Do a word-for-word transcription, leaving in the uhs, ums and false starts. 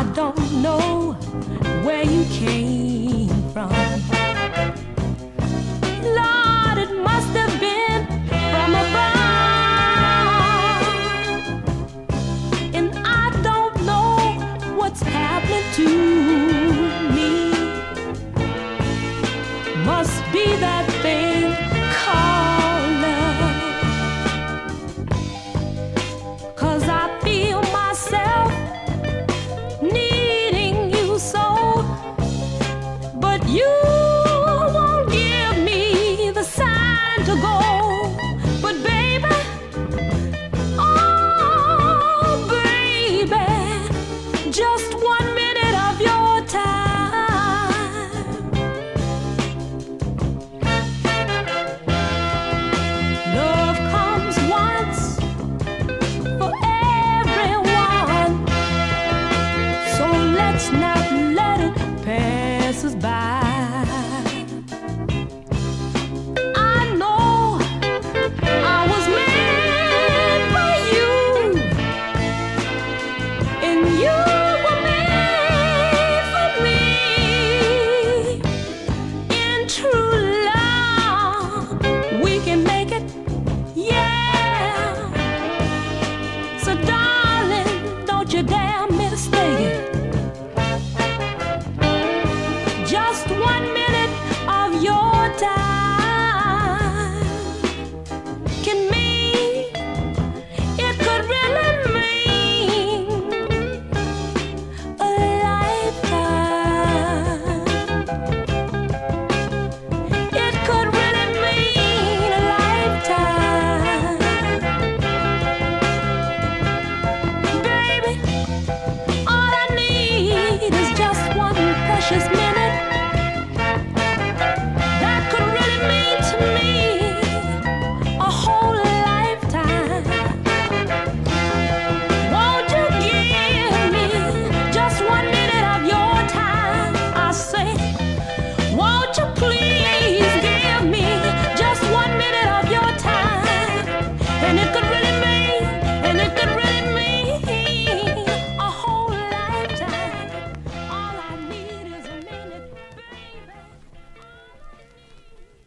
don't know where you came from. Lord, it must have been from above. And I don't know what's happening to me. Must be that thing called love. 'Cause I feel myself needing you so, but you won't give me the sign to go. But baby, oh baby, just one minute of your time. Love comes once for everyone, so let's not let it pass us by. I know I was made for you, and you were made for me. In true love, we can make it, yeah. So darling, don't you dare mistake it. Just one minute of your time can mean, it could really mean a lifetime. It could really mean a lifetime. Baby, all I need is just one precious